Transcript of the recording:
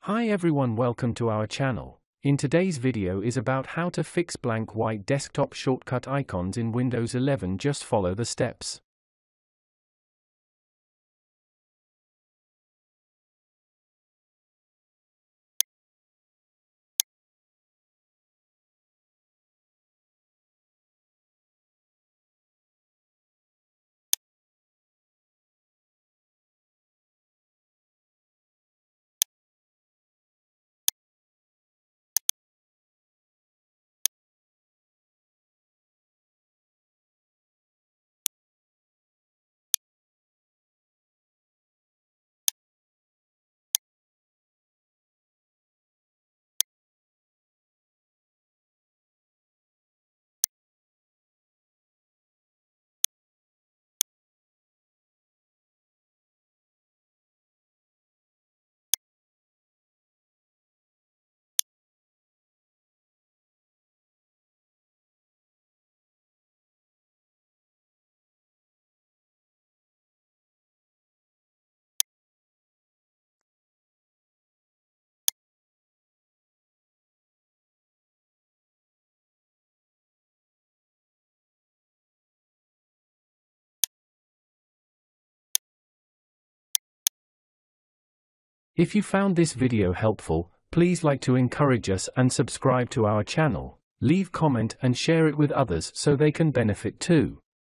Hi everyone, welcome to our channel. In today's video is about how to fix blank white desktop shortcut icons in Windows 11. Just follow the steps. If you found this video helpful, please like to encourage us and subscribe to our channel. Leave comment and share it with others so they can benefit too.